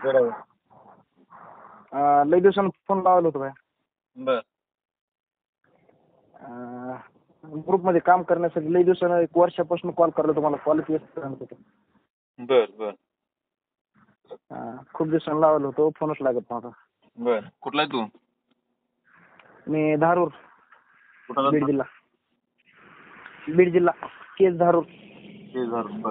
बरोबर. लई दिवसानं फोन लावला होता भाई. बर ग्रुपमध्ये काम करण्यासाठी लई दिवसानं, 1 वर्षापासून कॉल करला तुम्हाला, कॉलच व्यस्त राहत होता. बर बर खूप दिवसानं लावलं होतं, फोनच लागत नव्हता. बर कुठला आहे तू? मी धारूर, कुठला? बीड जिल्हा. बीड जिल्हा, केज धारूर. बर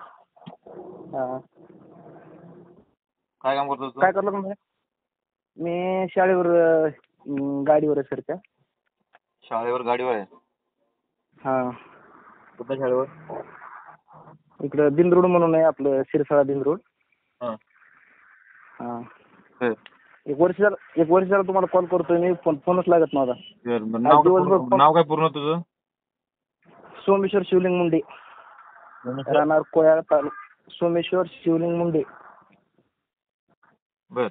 काय काम करतो तू? काय करलं तुम्ही? मी शाळेवर गाडीवर आहे सरच्या. शाळेवर गाडीवर आहे. हा, कुठल्या शाळेवर? इकडं बिंदरोड म्हणून आहे आपलं, शिरसाळा बिंदरोड. हा हा, बर 1 वर्ष झालं तुम्हाला कॉल करतोय मी, फोनच लागत नव्हता. बर बर. आज दिवसभर फोन. नाव काय पूर्ण तुझं? सोमेश्वर शिवलिंग मुंडे, राहणार कोयाळ तालुका. सोमेश्वर शिवलिंग मुंडे, बर.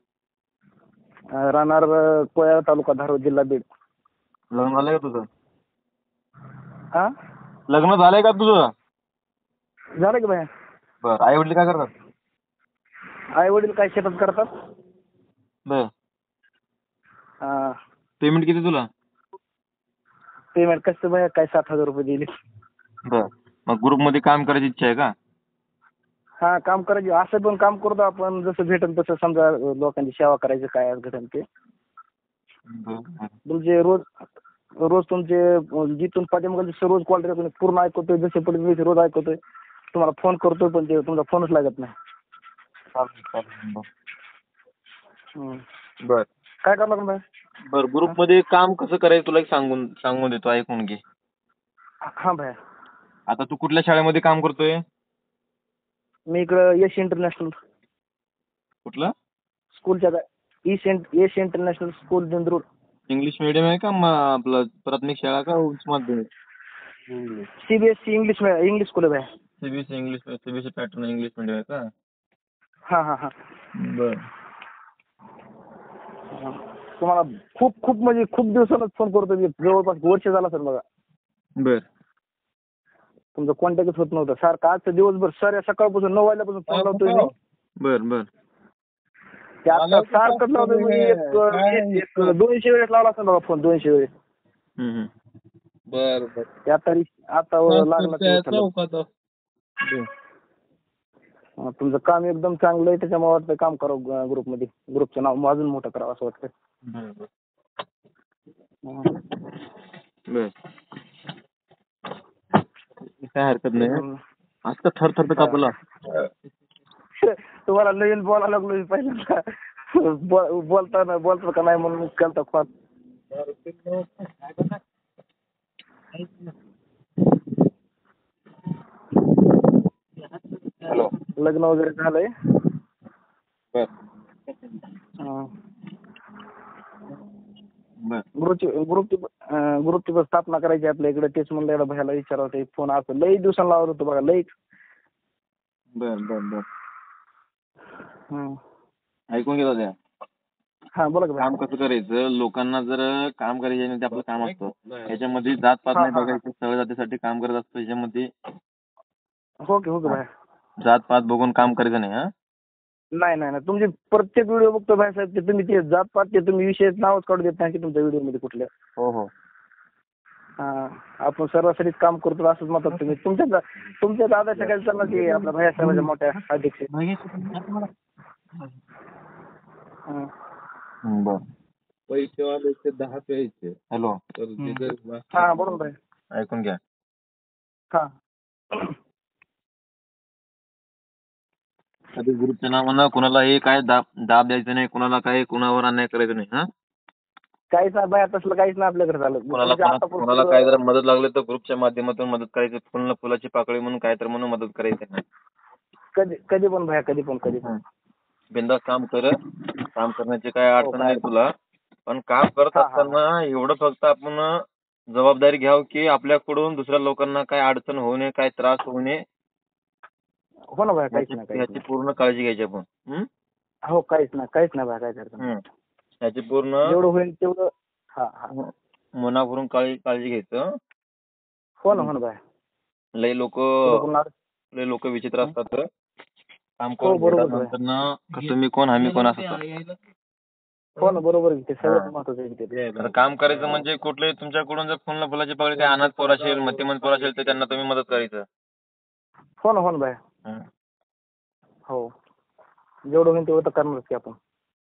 राहणार कोयाळ तालुका, धारूर जिल्हा, बीड. लग्न झालंय का तुझं? हा, लग्न झालंय का तुझं? झालं की भाई. बर. आई वडील काय करतात? आई वडील काय शेतात करतात. बर. हा, पेमेंट किती तुला? पेमेंट कसं भाई, काय 7,000 रुपये दिले. बर. मग ग्रुप मध्ये काम करायची इच्छा आहे का? हा, काम करायचे. असं पण काम करतो आपण, जसं भेटेल तसं. समजा लोकांची सेवा करायची, काय घटेल ते. बर तुमचे रोज तुमचे जिथून पाठीमागे रोज कॉल येतो, पूर्ण ऐकतोय. जसे पडले मी रोज ऐकतोय. तुम्हाला फोन करतोय पण ते तुमचा फोनच लागत नाही. चालेल. हम्म. बर काय करणार भाई? बर. ग्रुप मध्ये काम कसं करायचं तुला एक सांगून देतो, ऐकून घे. हा भाई. आता तू कुठल्या शाळेमध्ये काम करतोय? मी इकडं यश इंटरनॅशनल कुठलं? स्कूलच्या Yash international school Bindrud. English medium आहे का आपलं प्राथमिक शाळा का उच्च माध्यमिक? CBSE इंग्लिश स्कूल आहे भाई. सीबीएसई पॅटर्न इंग्लिश मीडियम आहे का? हा हा हा. बर. तुम्हाला खूप म्हणजे खूप दिवसानंच फोन करतो मी, जवळपास वर्ष झाला सर बघा. बर तुमचं कॉन्टॅक्टच होत नव्हतं. सारखं आजचं दिवसभर सर सकाळपासून 9 वाजल्यापासून फोन लावतोय मी. बर बर ते आता सारखं लावतोय म्हणजे एक 200 वेळेस लावला असेल बघा फोन, 200 वेळेस. बर बर. ते आता लागला ते उचलला. तुमचं काम एकदम चांगलं आहे, त्याच्यामुळे वाटतं काम करावं ग्रुपमध्ये. ग्रुपचं नाव अजून मोठं करावं असं वाटतं. बर. काय हरकत नाही. आज तर थर कापला. तुम्हाला नवीन बोलायला लागलो पहिल्यांदा. बोलतो का नाही म्हणून केलता कॉल. हॅलो. लग्न वगैरे झालंय. बर बर ग्रुपची स्थापना करायची आपल्या इकडे. तेच म्हणलं एवढा भयाला विचारावं, फोन असं लई दिवसांना लावत होतो बघा, लई. बर बर बर. ऐकून घे दादा. हा, बोला की काम कसं करायचं, लोकांना जर काम करायचं ते आपलं काम असतं. याच्यामध्ये जात पात नाही बघायचं, सरळ जातीसाठी काम करत असतो. याच्यामध्ये हो की भाई. जात पात बघून काम करायचं नाही. हा, नाही तुमचे प्रत्येक व्हिडिओ बघतो भाई साहेब. ते तुम्ही ते जात पात ते तुम्ही विषय नावच काढू देत नाही की तुमच्या व्हिडिओ मध्ये कुठल्या. हो. आपण सरासरीच काम करतो असंच म्हणतात तुम्ही. तुमच्या दादा सगळ्याला चालला की आपल्या भैया साहेबांच्या मोठ्या अध्यक्ष. बर. पैसे वाले 10 प्यायचे. हॅलो. हा, बोला भाई. ऐकून घ्या. हा. कधी ग्रुपच्या नावानं कोणालाही काय दाब द्यायचं नाही, कुणावर अन्याय करायचं नाही. हा, काहीच नाही बाया, तसलं काहीच नाही आपल्याकडे झालं. कोणाला काय जर मदत लागली तर ग्रुपच्या माध्यमातून मदत करायची. फुलाची पाकळी म्हणून काय तर म्हणून मदत करायची नाही. कधी पण भाया, कधी पण. बिंदास काम कर. काम करण्याची काय अडचण नाही तुला. पण काम करत असताना एवढं फक्त आपण जबाबदारी घ्यावं की आपल्याकडून दुसऱ्या लोकांना काय अडचण होऊ नये, काय त्रास होऊ नये. हो ना भाया, काहीच नाही. याची पूर्ण काळजी घ्यायची आपण. हो, काहीच नाही भाया, काय करतो. याची पूर्ण जेवढं होईल तेवढं मनाभरून काळजी घ्यायचं. हो ना भाया. लय लोक विचित्र असतात. काम हो करून बरोबर घेतात आहे. नंतर ना तुम्ही कोण आम्ही कोण असं. हो ना बरोबर आहे. ते सगळ्यात हा. महत्वाचं आहे ते. तर काम करायचं म्हणजे कुठले तुमच्याकडून जर फुलाची पाकळी काही अनाथ पोर असेल मतिमंद पोर असेल तर त्यांना तुम्ही मदत करायचं. हो ना बाया. हं. हो. जेवढं होईल तेवढं तर करणारच की आपण.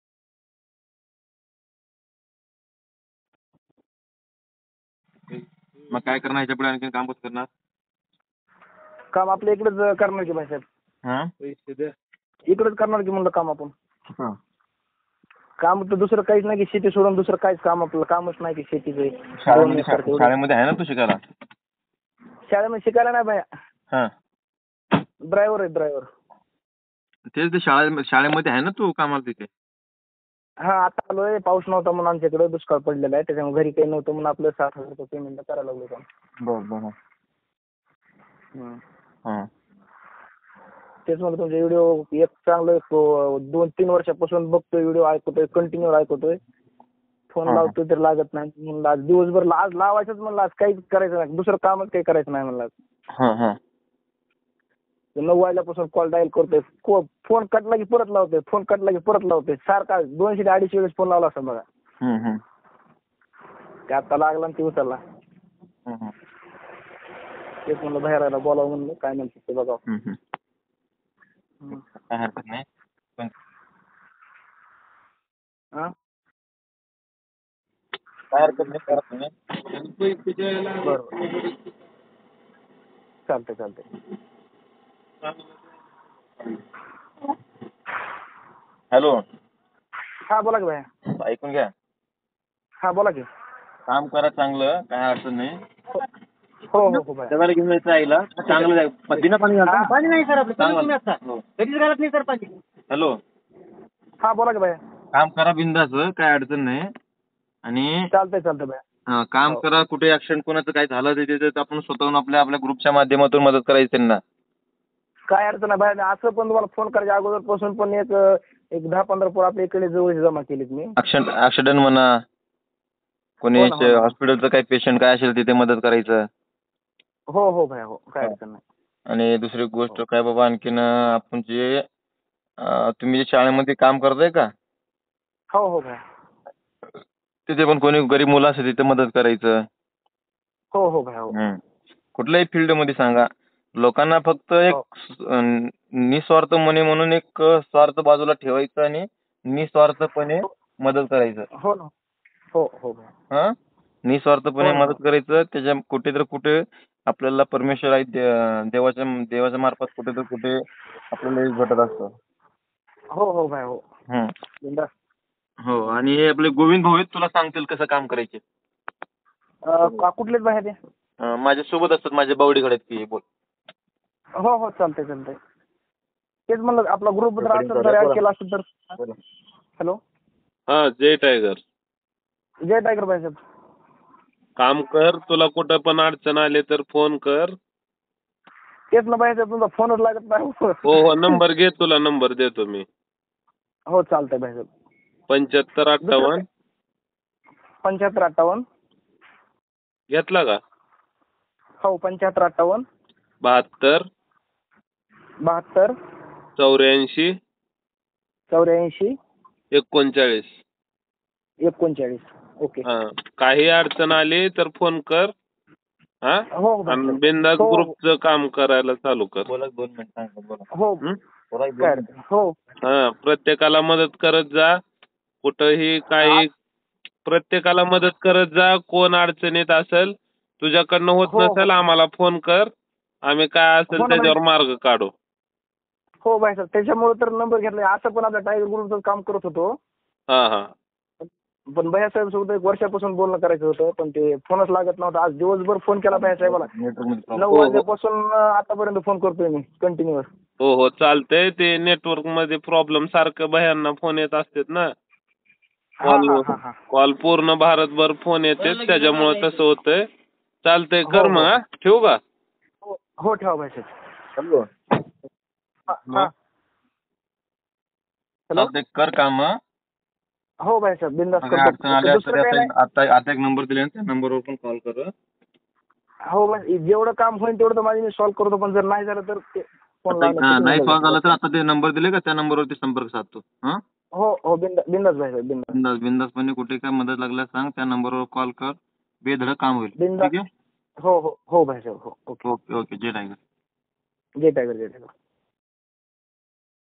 मग काय करणार ह्याच्या पुढे आणखी काम कसं करणार? काम आपल्या इकडेच करणार की भाईसाहेब. हा? इकडेच करणार की म्हणलं काम आपण. कुठं? काम तर दुसरं काहीच नाही की शेती सोडून दुसरं काहीच काम आपलं कामच नाही की शेतीचं. 2 एकर तेवढं. शाळेमध्ये आहे ना तू शिकायला? शाळेमध्ये शिकायला नाही बाया. हा. ड्रायव्हर आहे ड्रायव्हर. तेच ते शाळेमध्ये आहे ना तू कामाला तिथे? हा आता आलोय. पाऊस नव्हता म्हणून आमच्याकडे दुष्काळ पडलेला आहे. त्याच्यामुळे घरी काही नव्हतं म्हणून आपलं 7,000 रुपये पेमेंट करायला लागलो काम. बरं. हम्म. हा. तेच म्हणलं तुमचे व्हिडिओ एक चांगलं 2-3 वर्षापासून बघतोय व्हिडिओ ऐकतोय कंटिन्यू ऐकतोय. फोन लावतोय तर लागत नाही. म्हणलं आज दिवसभर आज लावायचंच म्हणलं आज काहीच करायचं नाही. दुसरं कामच काही करायचं नाही म्हणलं आज. हा. 9 वाजल्यापासून कॉल डायल करतोय. फोन कटला की परत लावतोय. फोन कटला की परत लावतोय. सारखा 200 ते 250 वेळेस फोन लावला असं बघा. ते आता लागला आणि ते उचलला. तेच म्हणलं बाहेर बोलावं म्हणलं काय म्हणतात ते बघावं. काय हरकत नाही. पण हा काय हरकत नाही करत नाही. बरोबर चालतंय. हॅलो. हा बोला की भाई. ऐकून घ्या. हा बोला की. काम करा चांगलं काय अडचण नाही. हो भाई. जगाला घेऊन जायचं आईला चांगलं बिना पाणी घालता. पाणी नाही सर आपलं. कधीच घालत नाही सर पाणी. हॅलो. हा बोला की भाई. काम करा बिंदास काय अडचण नाही. आणि चालतंय भाई. काम करा. कुठे ऍक्सिडेंट कोणाचं काय झालं ते आपण स्वतःहून आपल्या ग्रुपच्या माध्यमातून मदत करायची त्यांना. काय अडचण नाही भाई. असं पण तुम्हाला फोन करायच्या अगोदरपासून पण एक 10-15 पोरं आपल्या इकडे जवळ जमा केलीत मी. ऍक्सिडेंट म्हणा कोणी हॉस्पिटलचं काही पेशंट काय असेल तिथे मदत करायचं. हो भाई हो. काय अडचण नाही. आणि दुसरी गोष्ट काय बाबा आणखीन आपण जे तुम्ही जे शाळेमध्ये काम करताय का? हो भाई. तिथे पण कोणी गरीब मुलं असेल तिथे मदत करायचं. हो भाई हो. कुठल्याही फील्ड मध्ये सांगा. लोकांना फक्त एक निस्वार्थ मने म्हणून एक स्वार्थ बाजूला ठेवायचं आणि निस्वार्थपणे मदत करायचं. हो ना. हो भाई. हा निस्वार्थपणे मदत करायचं. त्याच्या कुठे आपल्याला परमेश्वर आहे देवाच्या मार्फत कुठे आपल्याला एक भेटत असतं. हो भाई हो. बिनधास्त. हो आणि हे आपले गोविंद भाऊ आहेत तुला सांगतील कसं काम करायचे. कुठलेच भाई ते? माझ्या सोबत असतात माझ्या बावडीकडे आहेत की बोल. हो चालतंय. तेच म्हणलं आपला ग्रुप जर असेल तर ऍड केला असेल तर. हॅलो. हा जय टायगर. जय टायगर भाई साहेब. काम कर. तुला कुठं पण अडचण आली तर फोन कर. तेच ना भाई साहेब तुमचा फोनच लागत नाही. हो नंबर घे. तुला नंबर देतो मी. हो चालतंय भाई साहेब. 7558. 7558. घेतला का? हो 7558. 72. 72. 84. 84. 39. 39. ओके. हा काही अडचण आली तर फोन कर. हा हो आणि बिनधास्त ग्रुपचं काम करायला चालू कर. बोला 2 मिनिट बोला. हो काय हो. हा प्रत्येकाला मदत करत जा. कुठंही काही प्रत्येकाला मदत करत जा. कोण अडचणीत असेल तुझ्याकडनं होत नसेल आम्हाला फोन कर. आम्ही काय असेल त्याच्यावर मार्ग काढू. हो भाई साहेब त्याच्यामुळे तर नंबर घेतला. असं पण आपल्या टायगर ग्रुपचं काम करत होतो. हा पण भैया साहेब सोबत 1 वर्षापासून बोलणं करायचं होतं पण ते फोनच लागत नव्हता. आज दिवसभर फोन केला भैया साहेबाला. 9 वाजल्यापासून आतापर्यंत फोन करतोय मी कंटिन्युअस. हो चालतंय. ते नेटवर्क मध्ये प्रॉब्लेम सारखं भयांना फोन येत असतात ना. कॉल पूर्ण भारतभर फोन येते त्याच्यामुळे तसं होतंय. चालतंय कर मग. ठेवू का? हो ठेवा भाई साहेब. हॅलो. चालतंय कर काम. हो भाई साहेब बिनधास्त अडचण आल्या करतो. आता एक नंबर दिले त्या नंबरवर पण कॉल कर. हो जेवढं काम होईल तेवढं तर माझी मी सॉल्व्ह करतो पण जर नाही झालं तर फोन नाही सॉल्व्ह झालं तर आता ते नंबर दिले का त्या नंबरवरती संपर्क साधतो. हा हो बिंदास भाई साहेब बिंदास बिंदासपणे कुठे काय मदत लागल्यास सांग, त्या नंबरवर कॉल कर, बेधडक काम होईल. बिंदास. ठीक आहे. हो भाई साहेब हो. Okay okay okay. जय टायगर. जय टायगर.